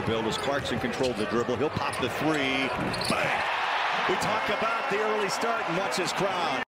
Vanderbilt as Clarkson controlled the dribble. He'll pop the three. Bang! We talk about the early start and watch his crowd.